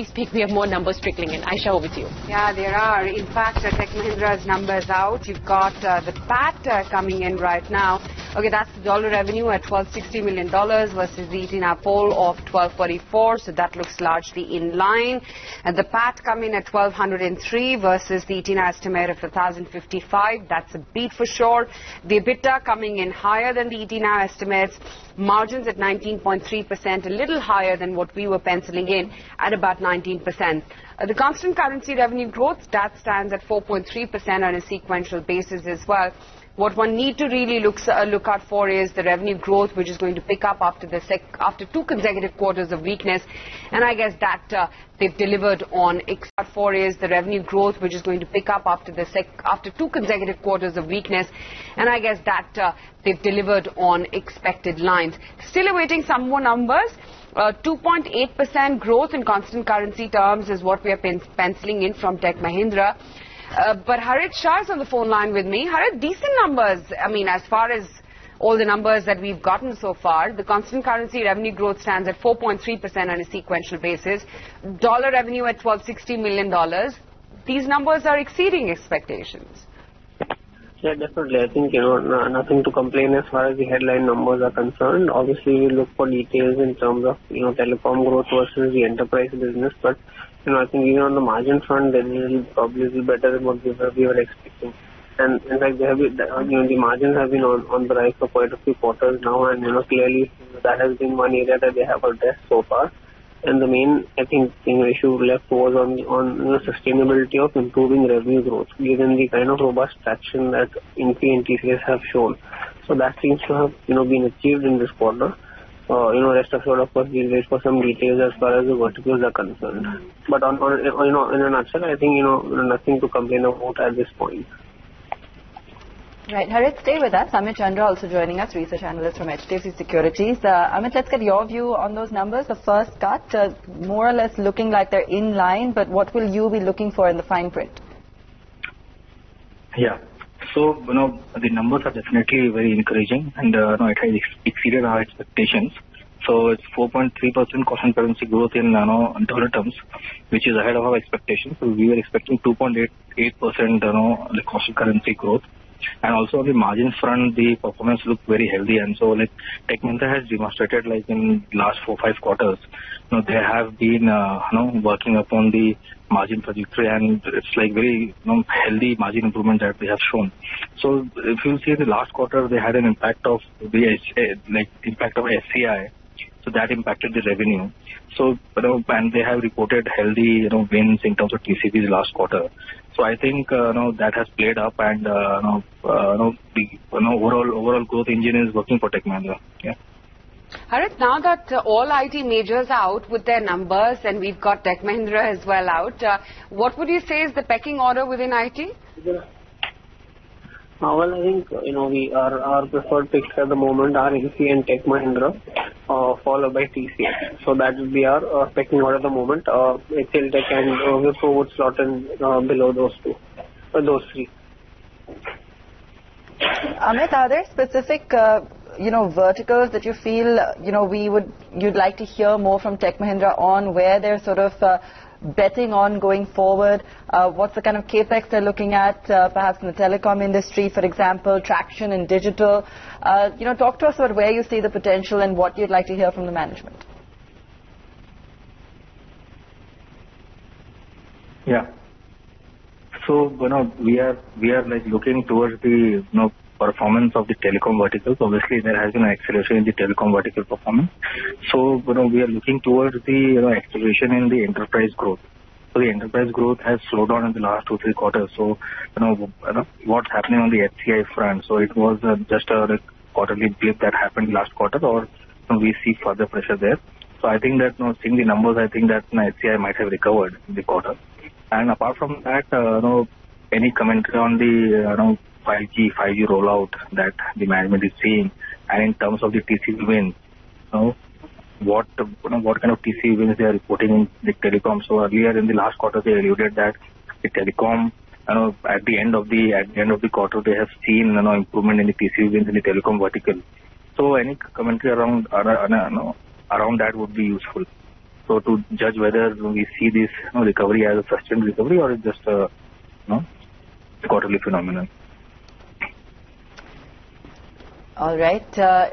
we speak, we have more numbers trickling in. Aisha, over to you. Yeah, there are. In fact, Tech Mahindra's numbers out. You've got the PAT coming in right now. Okay, that's the dollar revenue at $1,260 million versus the ET poll of 1244. So that looks largely in line. And the PAT come in at 1,203 versus the ET estimate of 1,055. That's a beat for sure. The EBITDA coming in higher than the ET estimates. Margins at 19.3%, a little higher than what we were penciling in at about 19%. The constant currency revenue growth, that stands at 4.3% on a sequential basis as well. What one need to really look out for is the revenue growth, which is going to pick up after two consecutive quarters of weakness, and I guess that they've delivered on. Is the revenue growth, which is going to pick up after two consecutive quarters of weakness, and I guess that they've delivered on expected lines. Still awaiting some more numbers. 2.8% growth in constant currency terms is what we are penciling in from Tech Mahindra. But Harit Shah is on the phone line with me. Harit, decent numbers. I mean, as far as all the numbers that we've gotten so far, the constant currency revenue growth stands at 4.3% on a sequential basis. Dollar revenue at $1,260 million. These numbers are exceeding expectations. Yeah, definitely. I think, nothing to complain as far as the headline numbers are concerned. Obviously, we look for details in terms of, telecom growth versus the enterprise business. But, I think even on the margin front, they will probably be better than what we were expecting. And in fact, they have been, the margins have been on the rise for quite a few quarters now. And, clearly that has been one area that they have addressed so far. And the main, I think, issue left was on sustainability of improving revenue growth, given the kind of robust traction that Infy and TCS have shown. So that seems to have, been achieved in this quarter. Rest assured, of course, we'll wait for some details as far as the verticals are concerned. But in a nutshell, I think, nothing to complain about at this point. Right, Harit, stay with us. Amit Chandra also joining us, research analyst from HDFC Securities. Amit, let's get your view on those numbers. The first cut, more or less looking like they're in line, but what will you be looking for in the fine print? Yeah, so, the numbers are definitely very encouraging, and it has exceeded our expectations. So it's 4.3% constant currency growth in dollar terms, which is ahead of our expectations. So we were expecting 2.88% the constant currency growth. And also on the margin front, the performance looked very healthy. And so Tech Mahindra has demonstrated in last 4-5 quarters, they have been working upon the margin trajectory, and it's very healthy margin improvement that they have shown. So if you see the last quarter, they had an impact of impact of SCI. So that impacted the revenue. So, and they have reported healthy, wins in terms of TCVs last quarter. So I think, that has played up, and, the overall growth engine is working for Tech Mahindra. Yeah. Harit, now that all IT majors are out with their numbers, and we've got Tech Mahindra as well out, what would you say is the pecking order within IT? Well, I think, our preferred picks at the moment are Infy and Tech Mahindra, followed by TCS. So that will be our pecking order at the moment. HCL and Wipro would slot in below those three. Amit, are there specific, verticals that you feel, you'd like to hear more from Tech Mahindra on, where they're sort of betting on going forward? What's the kind of capex they're looking at, perhaps in the telecom industry, for example, traction in digital? Talk to us about where you see the potential and what you'd like to hear from the management. Yeah. So, we are looking towards the, performance of the telecom verticals. Obviously, there has been an acceleration in the telecom vertical performance. So, we are looking towards the, acceleration in the enterprise growth. So, the enterprise growth has slowed down in the last 2-3 quarters. So, what's happening on the HCI front? So, it was just a quarterly blip that happened last quarter, or we see further pressure there. So, I think that, seeing the numbers, I think that HCI might have recovered in the quarter. And apart from that, any commentary on the, 5G rollout that the management is seeing, and in terms of the TCV wins, what kind of TCV wins they are reporting in the telecom? So earlier in the last quarter, they alluded that the telecom, at the end of the quarter, they have seen improvement in the TCV wins in the telecom vertical. So any commentary around that would be useful. So to judge whether we see this recovery as a sustained recovery or it's just a quarterly phenomenon. All right.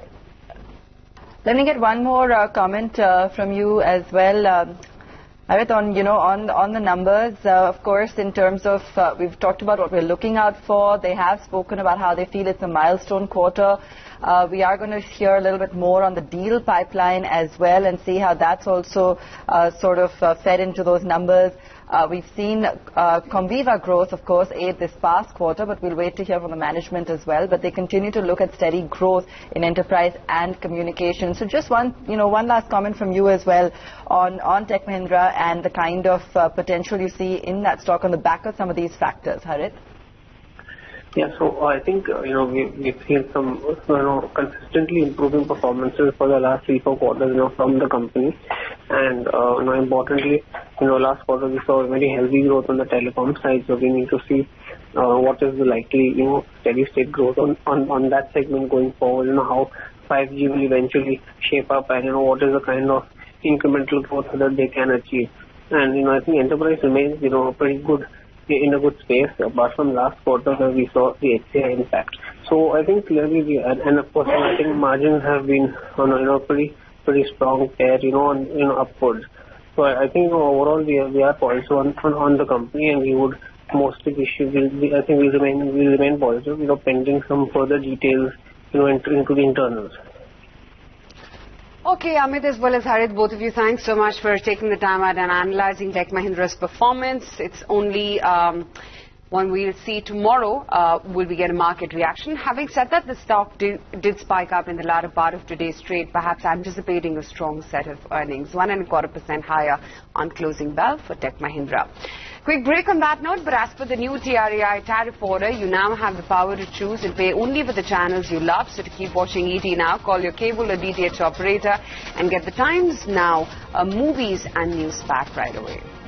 Let me get one more comment from you as well. Harit, on the numbers, of course, in terms of, we've talked about what we're looking out for. They have spoken about how they feel it's a milestone quarter. We are going to hear a little bit more on the deal pipeline as well and see how that's also sort of fed into those numbers. We've seen Comviva growth, of course, aid this past quarter, but we'll wait to hear from the management as well. But they continue to look at steady growth in enterprise and communication. So just one last comment from you as well on Tech Mahindra and the kind of potential you see in that stock on the back of some of these factors. Harit? Yeah, so I think, we've seen some, consistently improving performances for the last 3-4 quarters, from the company. And, importantly, last quarter we saw a very healthy growth on the telecom side. So we need to see what is the likely, steady state growth on that segment going forward, how 5G will eventually shape up and, what is the kind of incremental growth that they can achieve. And, I think enterprise remains, pretty good, in a good space, apart from last quarter where we saw the HCI impact. So I think clearly, and of course, I think margins have been on pretty strong tear, upwards. So I think overall we are poised on the company, and we would mostly I think we'll remain positive, pending some further details, into the internals. Okay, Amit as well as Harit, both of you, thanks so much for taking the time out and analyzing Tech Mahindra's performance. It's only when we'll see tomorrow will we get a market reaction. Having said that, the stock did spike up in the latter part of today's trade, perhaps anticipating a strong set of earnings, 1.25% higher on closing bell for Tech Mahindra. Quick break on that note, but as per the new TRAI tariff order, you now have the power to choose and pay only for the channels you love. So to keep watching ET Now, call your cable or DTH operator and get the Times Now, movies and news pack right away.